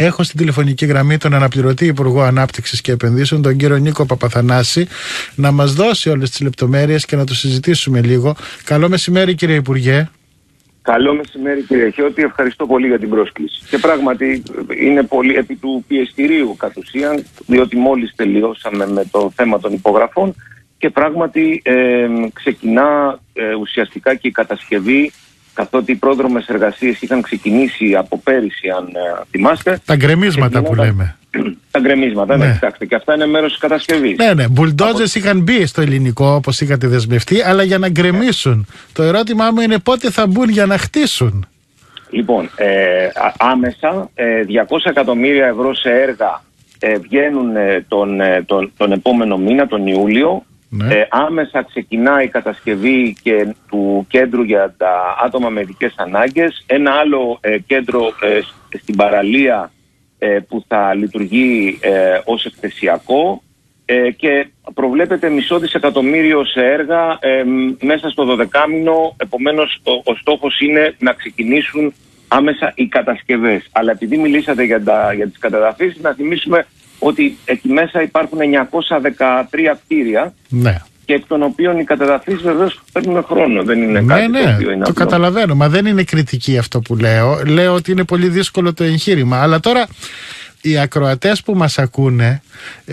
Έχω στην τηλεφωνική γραμμή τον αναπληρωτή Υπουργό Ανάπτυξης και Επενδύσεων, τον κύριο Νίκο Παπαθανάση, να μας δώσει όλες τις λεπτομέρειες και να το συζητήσουμε λίγο. Καλό μεσημέρι, κύριε Υπουργέ. Καλό μεσημέρι, κύριε Χιώτη. Ευχαριστώ πολύ για την πρόσκληση. Και πράγματι είναι πολύ επί του πιεστηρίου κατ' ουσίαν, διότι μόλις τελειώσαμε με το θέμα των υπογραφών και πράγματι ξεκινά ουσιαστικά και η κατασκευή, καθότι οι πρόδρομες εργασίες είχαν ξεκινήσει από πέρυσι, αν θυμάστε. Τα γκρεμίσματα που λέμε. Τα γκρεμίσματα, ναι, κοιτάξτε, και αυτά είναι μέρος της κατασκευής. Ναι, μπουλντόζες είχαν μπει στο ελληνικό, όπως είχατε δεσμευτεί, αλλά για να γκρεμίσουν. Το ερώτημά μου είναι πότε θα μπουν για να χτίσουν. Λοιπόν, άμεσα 200 εκατομμύρια ευρώ σε έργα βγαίνουν τον επόμενο μήνα, τον Ιούλιο. Ναι. Άμεσα ξεκινά η κατασκευή και του κέντρου για τα άτομα με ειδικές ανάγκες. Ένα άλλο κέντρο στην παραλία που θα λειτουργεί ως εκθεσιακό και προβλέπεται $500 εκατομμύριο σε έργα μέσα στο 12μηνο. Επομένως ο στόχος είναι να ξεκινήσουν άμεσα οι κατασκευές. Αλλά επειδή μιλήσατε για τις κατεδαφίσεις, να θυμίσουμε ότι εκεί μέσα υπάρχουν 913 κτίρια, ναι, και εκ των οποίων οι κατεδαφίσεις βεβαίως παίρνουν χρόνο. Δεν είναι κάτι το οποίο είναι το καταλαβαίνω. Μα δεν είναι κριτική αυτό που λέω. Λέω ότι είναι πολύ δύσκολο το εγχείρημα. Αλλά τώρα οι ακροατές που μας ακούνε,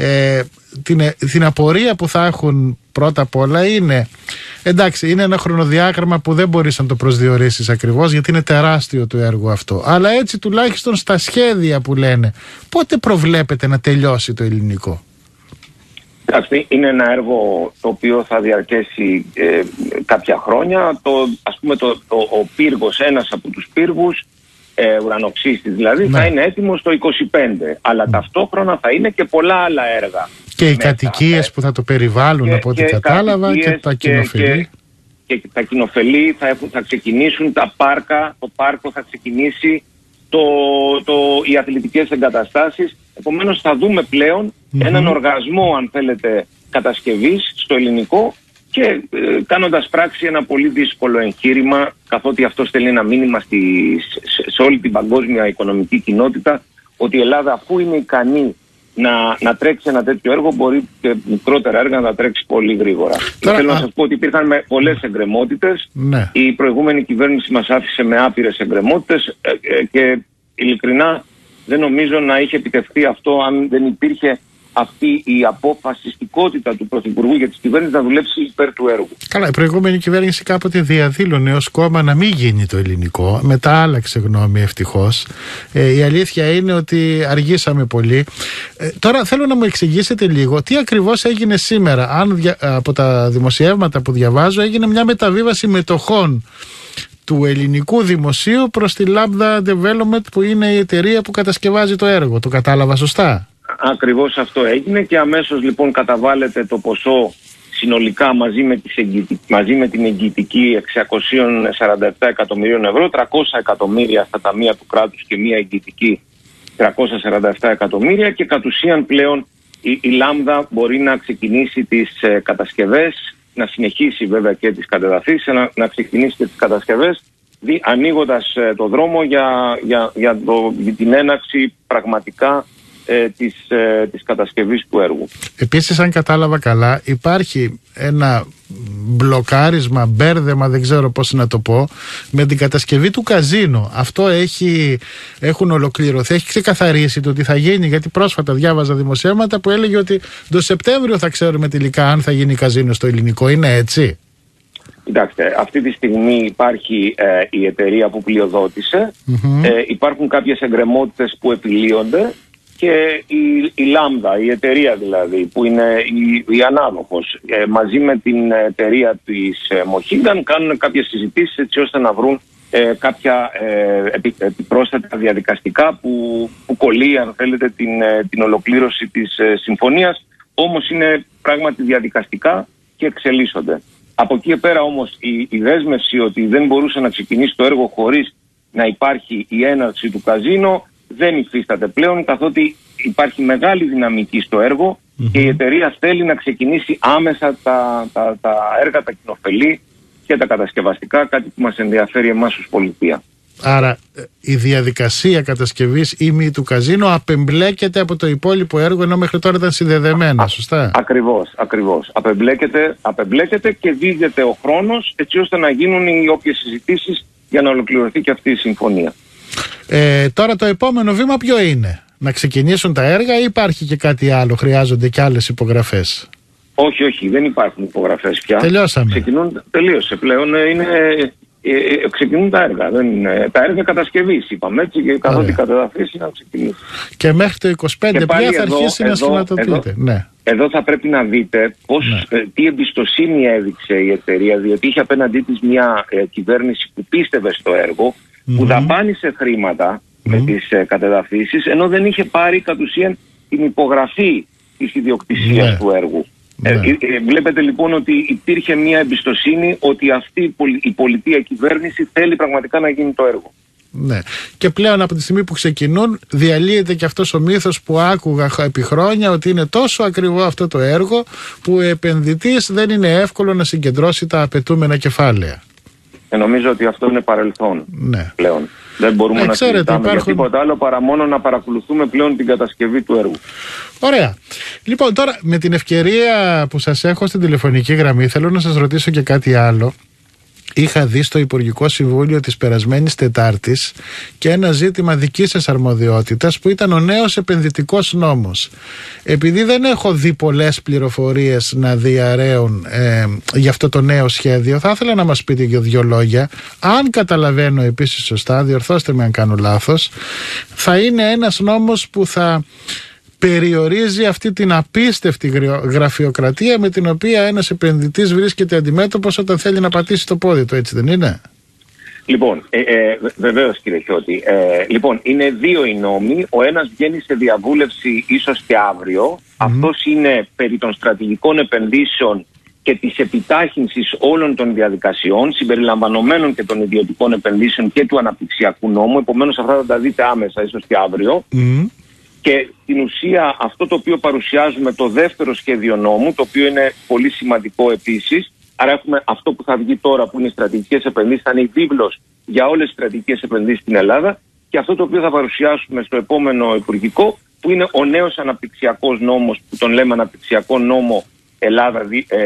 την απορία που θα έχουν πρώτα απ' όλα είναι, εντάξει, είναι ένα χρονοδιάγραμμα που δεν μπορείς να το προσδιορίσεις ακριβώς, γιατί είναι τεράστιο το έργο αυτό, αλλά έτσι τουλάχιστον στα σχέδια που λένε, πότε προβλέπετε να τελειώσει το ελληνικό? Εντάξει, είναι ένα έργο το οποίο θα διαρκέσει κάποια χρόνια. Ο πύργος, ένας από τους πύργους, ουρανοξύστης δηλαδή, ναι, θα είναι έτοιμος το 25, αλλά ταυτόχρονα θα είναι και πολλά άλλα έργα. Και οι κατοικίες που θα το περιβάλλουν, από ό,τι κατάλαβα, και τα κοινοφελή. Και τα κοινοφελή θα ξεκινήσουν, τα πάρκα, το πάρκο θα ξεκινήσει, οι αθλητικές εγκαταστάσεις. Επομένως θα δούμε πλέον έναν οργασμό, αν θέλετε, κατασκευής στο ελληνικό και κάνοντας πράξη ένα πολύ δύσκολο εγχείρημα, καθότι αυτό στέλνει ένα μήνυμα σε όλη την παγκόσμια οικονομική κοινότητα ότι η Ελλάδα, αφού είναι ικανή να τρέξει ένα τέτοιο έργο, μπορεί και μικρότερα έργα να τα τρέξει πολύ γρήγορα. Θέλω να σας πω ότι υπήρχαν πολλές εγκρεμότητες. Ναι. Η προηγούμενη κυβέρνηση μας άφησε με άπειρες εγκρεμότητες και ειλικρινά δεν νομίζω να είχε επιτευχθεί αυτό αν δεν υπήρχε αυτή η αποφασιστικότητα του Πρωθυπουργού για της κυβέρνησης να δουλέψει υπέρ του έργου. Καλά, η προηγούμενη κυβέρνηση κάποτε διαδήλωνε ως κόμμα να μην γίνει το ελληνικό. Μετά άλλαξε γνώμη, ευτυχώς. Η αλήθεια είναι ότι αργήσαμε πολύ. Τώρα θέλω να μου εξηγήσετε λίγο τι ακριβώς έγινε σήμερα. Αν από τα δημοσιεύματα που διαβάζω έγινε μια μεταβίβαση μετοχών του ελληνικού δημοσίου προς τη Lambda Development, που είναι η εταιρεία που κατασκευάζει το έργο. Το κατάλαβα σωστά? Ακριβώς αυτό έγινε και αμέσως λοιπόν καταβάλλεται το ποσό συνολικά μαζί με την εγγυητική 647 εκατομμυρίων ευρώ, 300 εκατομμύρια στα ταμεία του κράτους και μία εγγυητική 347 εκατομμύρια, και κατ' ουσίαν πλέον η Lambda μπορεί να ξεκινήσει τις κατασκευές, να συνεχίσει βέβαια και τις κατεδαφίσεις, να ξεκινήσει και τις κατασκευές, ανοίγοντας το δρόμο για την έναρξη πραγματικά της κατασκευής του έργου. Επίσης, αν κατάλαβα καλά, υπάρχει ένα μπλοκάρισμα, μπέρδεμα, δεν ξέρω πώς να το πω, με την κατασκευή του καζίνο. Αυτό έχουν ολοκληρωθεί, έχει ξεκαθαρίσει το τι θα γίνει, γιατί πρόσφατα διάβαζα δημοσιεύματα που έλεγε ότι το Σεπτέμβριο θα ξέρουμε τελικά αν θα γίνει καζίνο στο ελληνικό. Είναι έτσι? Κοιτάξτε, αυτή τη στιγμή υπάρχει η εταιρεία που πλειοδότησε, υπάρχουν κάποιες εγκρεμότητες που επιλύονται και η Lambda, η εταιρεία δηλαδή, που είναι η ανάδοχος, μαζί με την εταιρεία της Mohegan κάνουν κάποιες συζητήσεις έτσι ώστε να βρουν κάποια επιπρόσθετα διαδικαστικά που κολλεί, αν θέλετε, την ολοκλήρωση της συμφωνίας. Όμως είναι πράγματι διαδικαστικά και εξελίσσονται. Από εκεί πέρα όμως η δέσμευση ότι δεν μπορούσε να ξεκινήσει το έργο χωρίς να υπάρχει η έναρξη του καζίνο δεν υφίσταται πλέον, καθότι υπάρχει μεγάλη δυναμική στο έργο και η εταιρεία θέλει να ξεκινήσει άμεσα τα έργα, τα κοινοφελή και τα κατασκευαστικά, κάτι που μας ενδιαφέρει εμάς ως πολιτεία. Άρα η διαδικασία κατασκευής ή του καζίνο απεμπλέκεται από το υπόλοιπο έργο, ενώ μέχρι τώρα ήταν συνδεδεμένα, σωστά? Ακριβώς. Απεμπλέκεται και δίδεται ο χρόνος έτσι ώστε να γίνουν οι όποιες συζητήσεις για να ολοκληρωθεί και αυτή η συμφωνία. Τώρα το επόμενο βήμα ποιο είναι? Να ξεκινήσουν τα έργα ή υπάρχει και κάτι άλλο? Χρειάζονται και άλλες υπογραφές? Όχι, δεν υπάρχουν υπογραφές πια. Τελειώσαμε. Τελείωσε πλέον. Ξεκινούν τα έργα. Τα έργα κατασκευής, είπαμε έτσι, και καθότι καταδαφίσει να ξεκινήσει. Και μέχρι το 25 πια θα αρχίσει να σηματοδοτείται. Ναι. Εδώ θα πρέπει να δείτε τι εμπιστοσύνη έδειξε η εταιρεία, διότι είχε απέναντί της μια κυβέρνηση που πίστευε στο έργο, που δαπάνησε χρήματα με τις κατεδαφίσεις, ενώ δεν είχε πάρει κατ' ουσίαν την υπογραφή της ιδιοκτησίας του έργου. Βλέπετε λοιπόν ότι υπήρχε μια εμπιστοσύνη ότι αυτή η πολιτεία κυβέρνηση θέλει πραγματικά να γίνει το έργο. Ναι. Και πλέον από τη στιγμή που ξεκινούν διαλύεται και αυτός ο μύθος που άκουγα επί χρόνια, ότι είναι τόσο ακριβό αυτό το έργο που ο επενδυτής δεν είναι εύκολο να συγκεντρώσει τα απαιτούμενα κεφάλαια. Νομίζω ότι αυτό είναι παρελθόν πλέον. Δεν μπορούμε να συζητάμε για τίποτα άλλο παρά μόνο να παρακολουθούμε πλέον την κατασκευή του έργου. Ωραία. Λοιπόν, τώρα με την ευκαιρία που σας έχω στην τηλεφωνική γραμμή, θέλω να σας ρωτήσω και κάτι άλλο. Είχα δει στο Υπουργικό Συμβούλιο της περασμένης Τετάρτης και ένα ζήτημα δικής σας αρμοδιότητας που ήταν ο νέος επενδυτικός νόμος. Επειδή δεν έχω δει πολλές πληροφορίες να διαρρέουν για αυτό το νέο σχέδιο, θα ήθελα να μας πείτε και δύο λόγια. Αν καταλαβαίνω επίσης σωστά, διορθώστε με αν κάνω λάθος, θα είναι ένας νόμος που θα περιορίζει αυτή την απίστευτη γραφειοκρατία με την οποία ένας επενδυτής βρίσκεται αντιμέτωπος όταν θέλει να πατήσει το πόδι του, έτσι δεν είναι? Λοιπόν, βεβαίως κύριε Χιώτη. Λοιπόν, είναι δύο οι νόμοι. Ο ένας βγαίνει σε διαβούλευση ίσως και αύριο. Αυτός είναι περί των στρατηγικών επενδύσεων και της επιτάχυνσης όλων των διαδικασιών, συμπεριλαμβανομένων και των ιδιωτικών επενδύσεων και του αναπτυξιακού νόμου. Επομένως αυτά θα τα δείτε άμεσα, ίσως και αύριο. Και στην ουσία αυτό το οποίο παρουσιάζουμε, το δεύτερο σχέδιο νόμου, το οποίο είναι πολύ σημαντικό επίσης. Άρα έχουμε αυτό που θα βγει τώρα, που είναι οι στρατηγικές επενδύσεις, θα είναι η βίβλος για όλες τις στρατηγικές επενδύσεις στην Ελλάδα, και αυτό το οποίο θα παρουσιάσουμε στο επόμενο Υπουργικό, που είναι ο νέος αναπτυξιακός νόμος, που τον λέμε Αναπτυξιακό Νόμο Ελλάδα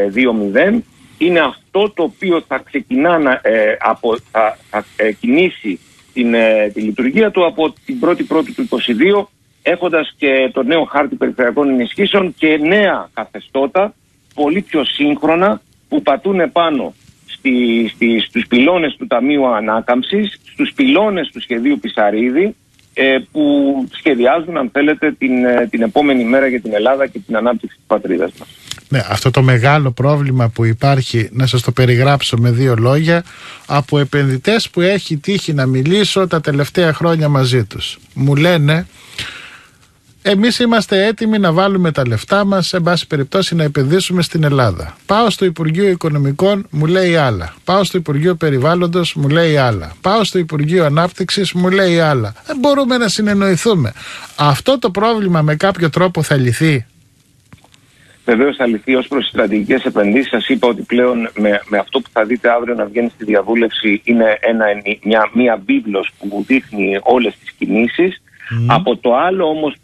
2.0, είναι αυτό το οποίο θα ξεκινά θα κινήσει τη λειτουργία του από την 1η Πρώτη του 2022, έχοντας και το νέο χάρτη περιφερειακών ενισχύσεων και νέα καθεστώτα, πολύ πιο σύγχρονα, που πατούν πάνω στους πυλώνες του Ταμείου Ανάκαμψης, στους πυλώνες του σχεδίου Πισαρίδη, που σχεδιάζουν, αν θέλετε, την επόμενη μέρα για την Ελλάδα και την ανάπτυξη της πατρίδας μας. Ναι, αυτό το μεγάλο πρόβλημα που υπάρχει, να σας το περιγράψω με δύο λόγια, από επενδυτές που έχει τύχει να μιλήσω τα τελευταία χρόνια μαζί τους. Μου λένε, εμείς είμαστε έτοιμοι να βάλουμε τα λεφτά μας, σε πάση περιπτώσει να επενδύσουμε στην Ελλάδα. Πάω στο Υπουργείο Οικονομικών, μου λέει άλλα. Πάω στο Υπουργείο Περιβάλλοντος, μου λέει άλλα. Πάω στο Υπουργείο Ανάπτυξης, μου λέει άλλα. Δεν μπορούμε να συνεννοηθούμε. Αυτό το πρόβλημα με κάποιο τρόπο θα λυθεί? Βεβαίως θα λυθεί. Ως προς τις στρατηγικές επενδύσεις, σας είπα ότι πλέον με αυτό που θα δείτε αύριο να βγαίνει στη διαβούλευση είναι μια βίβλος που δείχνει όλες τις κινήσεις. Από το άλλο όμως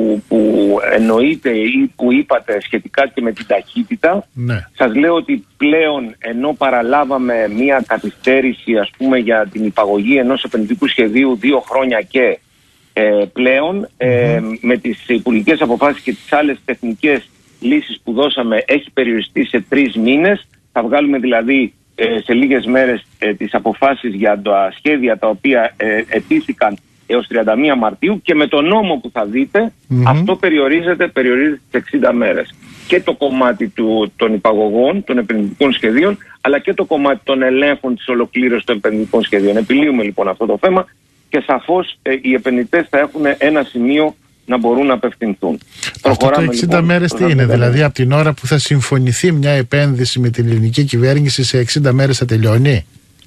που εννοείται ή που είπατε σχετικά και με την ταχύτητα, σας λέω ότι πλέον, ενώ παραλάβαμε μια καθυστέρηση, ας πούμε, για την υπαγωγή ενός επενδυτικού σχεδίου 2 χρόνια και πλέον με τις υπουργικές αποφάσεις και τις άλλες τεχνικές λύσεις που δώσαμε, έχει περιοριστεί σε 3 μήνες. Θα βγάλουμε δηλαδή σε λίγες μέρες τις αποφάσεις για τα σχέδια τα οποία αιτήθηκαν έως 31 Μαρτίου, και με τον νόμο που θα δείτε αυτό περιορίζεται στις 60 μέρες. Και το κομμάτι των υπαγωγών, των επενδυτικών σχεδίων, αλλά και το κομμάτι των ελέγχων της ολοκλήρωσης των επενδυτικών σχεδίων. Επιλύουμε λοιπόν αυτό το θέμα και σαφώς οι επενδυτές θα έχουν ένα σημείο να μπορούν να απευθυνθούν. Αυτό το 60 μέρες τι είναι, δηλαδή από την ώρα που θα συμφωνηθεί μια επένδυση με την ελληνική κυβέρνηση, σε 60 μέρες θα τελειώνει?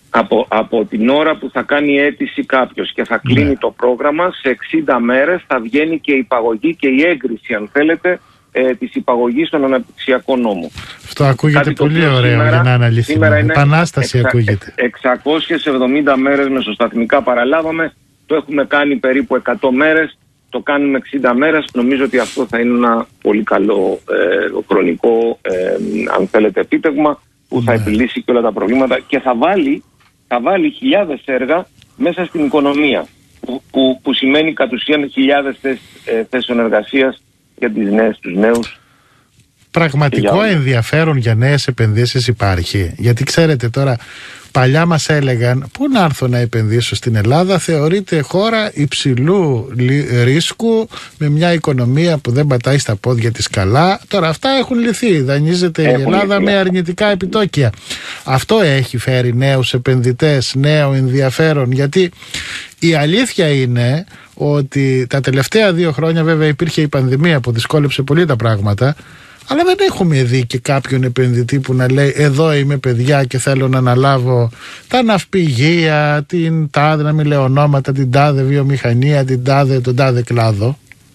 Από την ώρα που θα κάνει αίτηση κάποιος και θα κλείνει το πρόγραμμα, σε 60 μέρες θα βγαίνει και η υπαγωγή και η έγκριση, αν θέλετε, της υπαγωγής στον αναπτυξιακό νόμο. Αυτό ακούγεται πολύ ωραίο σήμερα, για να αναλυθεί. Επανάσταση ακούγεται. 670 μέρες μεσοσταθμικά παραλάβαμε, το έχουμε κάνει περίπου 100 μέρες, το κάνουμε 60 μέρες. Νομίζω ότι αυτό θα είναι ένα πολύ καλό χρονικό, αν θέλετε, επίτευγμα που θα επιλύσει και όλα τα προβλήματα και θα βάλει χιλιάδες έργα μέσα στην οικονομία, που σημαίνει κατ' ουσίαν χιλιάδες θέσεων εργασίας για τους νέους. Πραγματικό ενδιαφέρον για νέες επενδύσεις υπάρχει? Γιατί ξέρετε τώρα, παλιά μας έλεγαν πού να έρθω να επενδύσω στην Ελλάδα, θεωρείται χώρα υψηλού ρίσκου με μια οικονομία που δεν πατάει στα πόδια της καλά. Τώρα αυτά έχουν λυθεί, δανείζεται η Ελλάδα με αρνητικά επιτόκια. Αυτό έχει φέρει νέους επενδυτές, νέο ενδιαφέρον? Γιατί η αλήθεια είναι ότι τα τελευταία 2 χρόνια βέβαια υπήρχε η πανδημία που δυσκόλεψε πολύ τα πράγματα, αλλά δεν έχουμε δει και κάποιον επενδυτή που να λέει εδώ είμαι παιδιά και θέλω να αναλάβω τα ναυπηγεία, την τάδε, να μην λέω ονόματα, την τάδε βιομηχανία, τον τάδε κλάδο.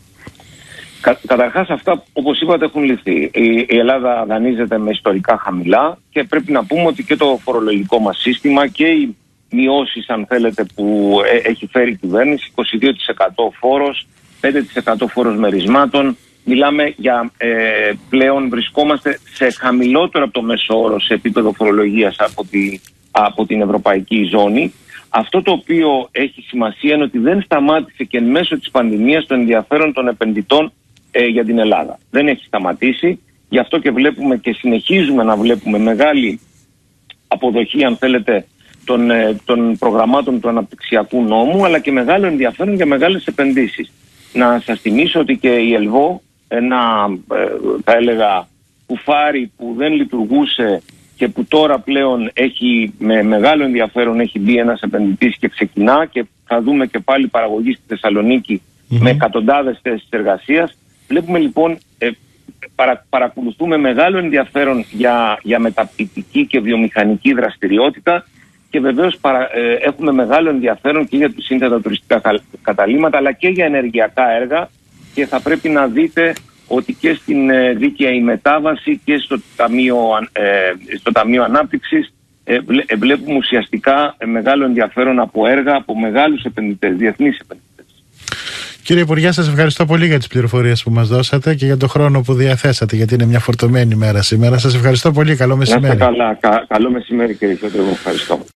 Καταρχάς αυτά, όπως είπατε, έχουν λυθεί. Η Ελλάδα δανείζεται με ιστορικά χαμηλά και πρέπει να πούμε ότι και το φορολογικό μας σύστημα και οι μειώσεις, αν θέλετε, που έχει φέρει η κυβέρνηση, 22% φόρος, 5% φόρος μερισμάτων. Μιλάμε για πλέον βρισκόμαστε σε χαμηλότερο από το μέσο όρο σε επίπεδο φορολογίας από την ευρωπαϊκή ζώνη. Αυτό το οποίο έχει σημασία είναι ότι δεν σταμάτησε και εν μέσω της πανδημίας το ενδιαφέρον των επενδυτών για την Ελλάδα. Δεν έχει σταματήσει. Γι' αυτό και βλέπουμε και συνεχίζουμε να βλέπουμε μεγάλη αποδοχή, αν θέλετε, των προγραμμάτων του αναπτυξιακού νόμου, αλλά και μεγάλο ενδιαφέρον για μεγάλες επενδύσεις. Να σας θυμίσω ότι και η ΕΛΒΟ, ένα θα έλεγα κουφάρι που δεν λειτουργούσε και που τώρα πλέον έχει με μεγάλο ενδιαφέρον έχει μπει ένας επενδυτής και ξεκινά, και θα δούμε και πάλι παραγωγή στη Θεσσαλονίκη με εκατοντάδες θέσεις εργασίας. Βλέπουμε λοιπόν, παρακολουθούμε μεγάλο ενδιαφέρον για μεταποιητική και βιομηχανική δραστηριότητα και βεβαίως έχουμε μεγάλο ενδιαφέρον και για τους σύνθετα τουριστικά καταλύματα αλλά και για ενεργειακά έργα, και θα πρέπει να δείτε ότι και στην δίκαιη μετάβαση και στο Ταμείο Ανάπτυξης βλέπουμε ουσιαστικά μεγάλο ενδιαφέρον από έργα από μεγάλους επενδυτές, διεθνείς επενδυτές. Κύριε Υπουργέ, σας ευχαριστώ πολύ για τις πληροφορίες που μας δώσατε και για τον χρόνο που διαθέσατε, γιατί είναι μια φορτωμένη μέρα σήμερα. Σας ευχαριστώ πολύ. Καλό μεσημέρι. Να είστε καλά. Καλό μεσημέρι, κύριε Πιότρε. Ευχαριστώ.